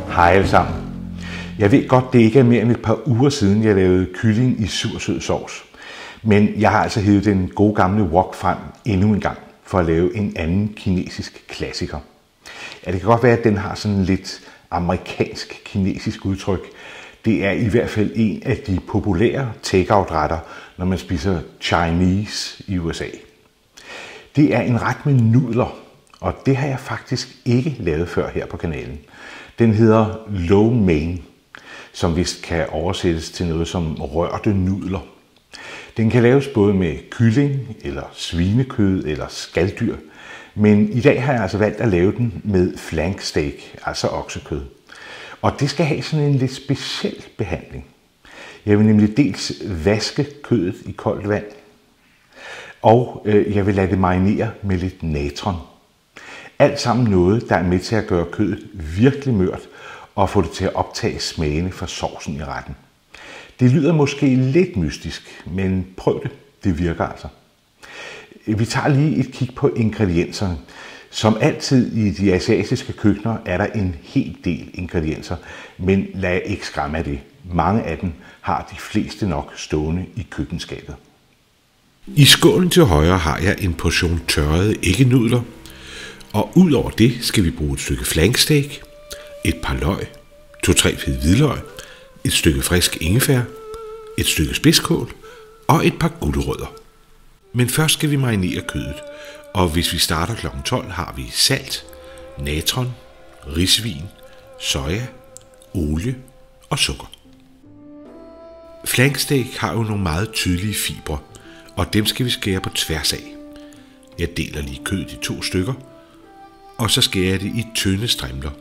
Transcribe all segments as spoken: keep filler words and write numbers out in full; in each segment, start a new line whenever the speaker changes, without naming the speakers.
Hej alle sammen. Jeg ved godt, det ikke er mere end et par uger siden, jeg lavede kylling i sursød sovs. Men jeg har altså hævet den gode gamle wok frem endnu en gang for at lave en anden kinesisk klassiker. Ja, det kan godt være, at den har sådan lidt amerikansk kinesisk udtryk. Det er i hvert fald en af de populære take-out-retter, når man spiser Chinese i U S A. Det er en ret med nudler, og det har jeg faktisk ikke lavet før her på kanalen. Den hedder lo mein, som vist kan oversættes til noget som rørte nudler. Den kan laves både med kylling, eller svinekød, eller skaldyr, men i dag har jeg altså valgt at lave den med flank steak, altså oksekød. Og det skal have sådan en lidt speciel behandling. Jeg vil nemlig dels vaske kødet i koldt vand, og øh, jeg vil lade det marinere med lidt natron. Alt sammen noget, der er med til at gøre kødet virkelig mørt og få det til at optage smagene fra sovsen i retten. Det lyder måske lidt mystisk, men prøv det. Det virker altså. Vi tager lige et kig på ingredienserne. Som altid i de asiatiske køkkener er der en hel del ingredienser, men lad jer ikke skræmme af det. Mange af dem har de fleste nok stående i køkkenskabet.
I skålen til højre har jeg en portion tørrede æggenudler, og ud over det skal vi bruge et stykke flanksteak, et par løg, to-tre fede hvidløg, et stykke frisk ingefær, et stykke spidskål og et par gulerødder. Men først skal vi marinere kødet, og hvis vi starter klokken tolv, har vi salt, natron, risvin, soja, olie og sukker. Flanksteak har jo nogle meget tydelige fibre, og dem skal vi skære på tværs af. Jeg deler lige kødet i to stykker, og så skærer jeg det i tynde strimler.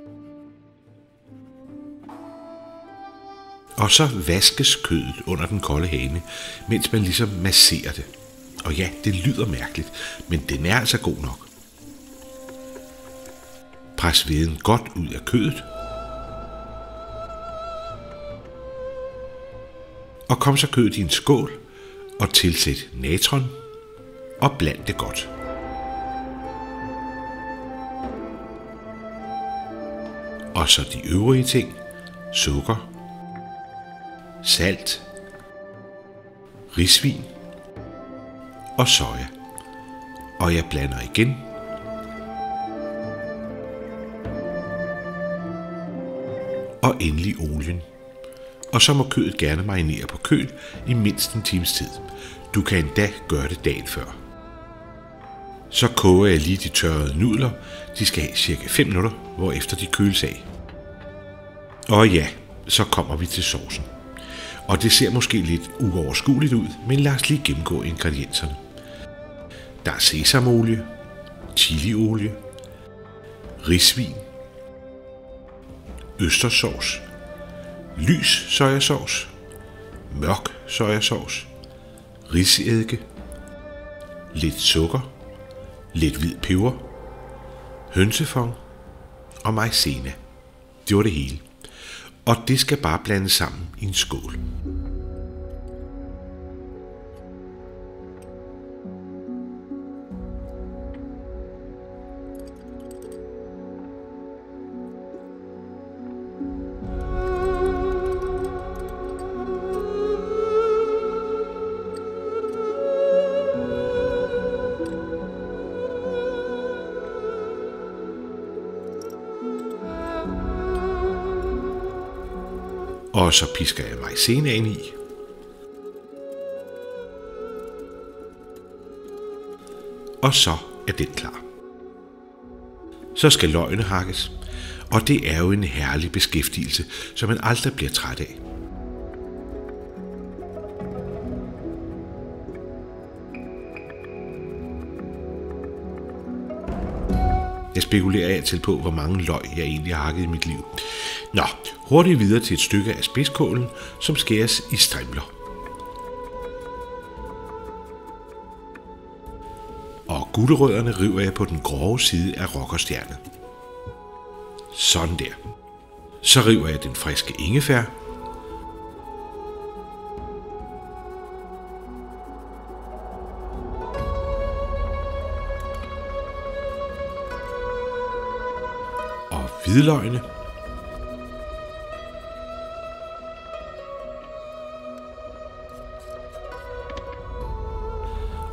Og så vaskes kødet under den kolde hane, mens man ligesom masserer det. Og ja, det lyder mærkeligt, men den er altså god nok. Pres væden godt ud af kødet. Og kom så kødet i en skål og tilsæt natron og bland det godt. Og så de øvrige ting, sukker, salt, risvin og soja. Og jeg blander igen. Og endelig olien. Og så må kødet gerne marinere på køl i mindst en times tid. Du kan endda gøre det dagen før. Så koger jeg lige de tørrede nudler. De skal have cirka fem minutter, hvorefter de køles af. Og ja, så kommer vi til sovsen. Og det ser måske lidt uoverskueligt ud, men lad os lige gennemgå ingredienserne. Der er sesamolie, chiliolie, risvin, østerssovs, lys sojasauce, mørk sojasauce, risedike, lidt sukker, lidt hvid peber, hønsefong og maizena. Det var det hele. Og det skal bare blandes sammen i en skål. Og så pisker jeg maizenaen i. Og så er den klar. Så skal løgene hakkes, og det er jo en herlig beskæftigelse, som man aldrig bliver træt af. Jeg spekulerer altid på, hvor mange løg jeg egentlig har hakket i mit liv. Nå, hurtigt videre til et stykke af spidskålen, som skæres i strimler. Og gulerødderne river jeg på den grove side af rockerstjernet. Sådan der. Så river jeg den friske ingefær. Og hvidløgene.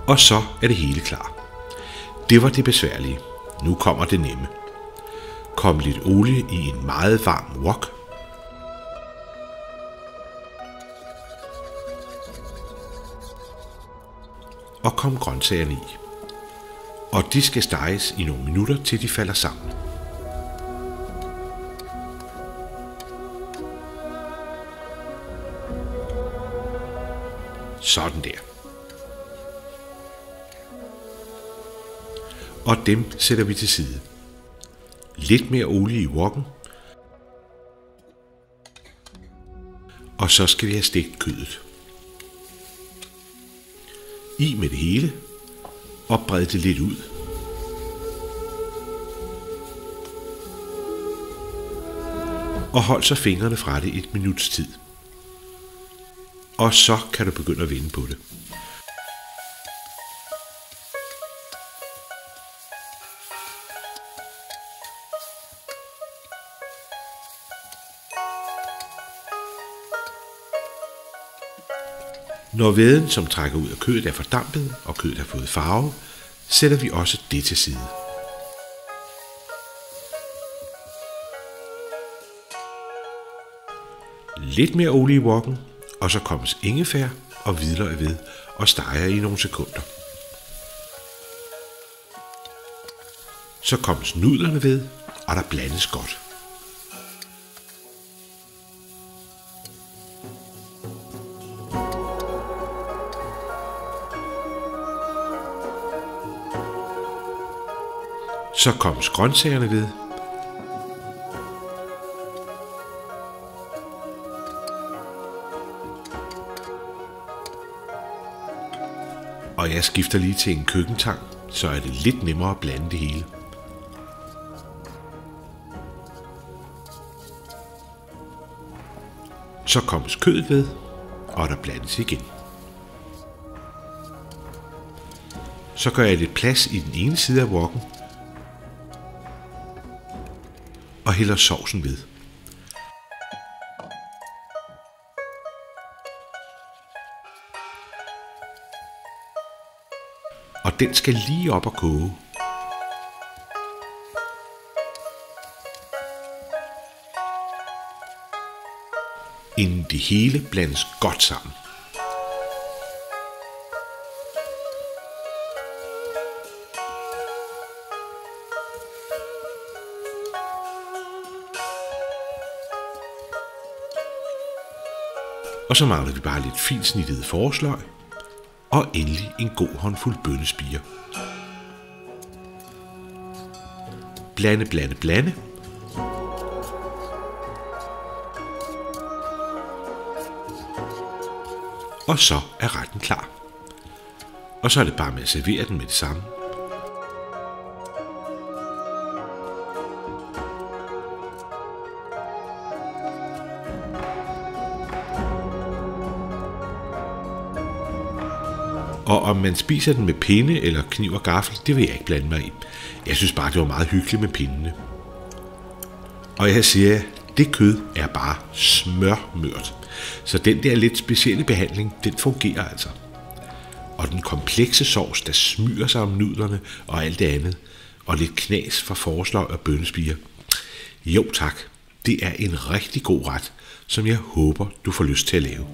Og så er det hele klar. Det var det besværlige. Nu kommer det nemme. Kom lidt olie i en meget varm wok. Og kom grøntsagerne i. Og de skal steges i nogle minutter, til de falder sammen. Sådan der. Og dem sætter vi til side. Lidt mere olie i wokken. Og så skal vi have stegt kødet. I med det hele. Og bred det lidt ud. Og hold så fingrene fra det et minuts tid. Og så kan du begynde at vende på det. Når væden, som trækker ud af kødet, er fordampet, og kødet har fået farve, sætter vi også det til side. Lidt mere olie i wokken, og så kommes ingefær og hvidløg ved og steger i nogle sekunder. Så kommes nudlerne ved, og der blandes godt. Så kommes grøntsagerne ved. Og jeg skifter lige til en køkkentang, så er det lidt nemmere at blande det hele. Så kommes kødet ved, og der blandes igen. Så gør jeg lidt plads i den ene side af wokken, og hælder sovsen ved. Og den skal lige op og koge. Inden det hele blandes godt sammen. Og så mangler vi bare lidt fint snittet forårsløg, og endelig en god håndfuld bønnespirer. Blande, blande, blande. Og så er retten klar. Og så er det bare med at servere den med det samme. Og om man spiser den med pinde eller kniv og gaffel, det vil jeg ikke blande mig i. Jeg synes bare, det var meget hyggeligt med pindene. Og jeg siger, det kød er bare smørmørt. Så den der lidt specielle behandling, den fungerer altså. Og den komplekse sovs, der smyger sig om nudlerne og alt det andet, og lidt knas fra forårsløg og bønnespirer. Jo tak, det er en rigtig god ret, som jeg håber, du får lyst til at lave.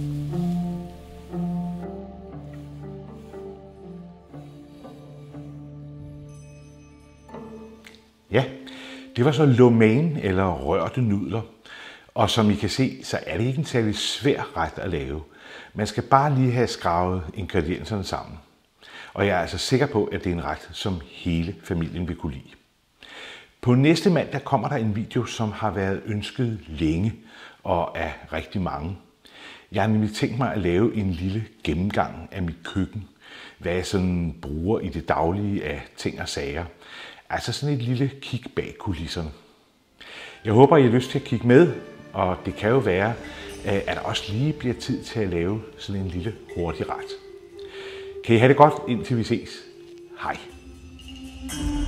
Ja, det var så lo mein eller rørte nudler. Og som I kan se, så er det ikke en særlig svær ret at lave. Man skal bare lige have skravet ingredienserne sammen. Og jeg er altså sikker på, at det er en ret, som hele familien vil kunne lide. På næste mandag kommer der en video, som har været ønsket længe og af rigtig mange. Jeg har nemlig tænkt mig at lave en lille gennemgang af mit køkken. Hvad jeg sådan bruger i det daglige af ting og sager. Altså sådan et lille kig bag kulisserne. Jeg håber, I har lyst til at kigge med, og det kan jo være, at der også lige bliver tid til at lave sådan en lille hurtig ret. Kan I have det godt, indtil vi ses. Hej.